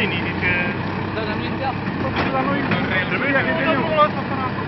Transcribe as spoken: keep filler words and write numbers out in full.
linii, zice... Dar la noi de apă. La noi... Trebuie să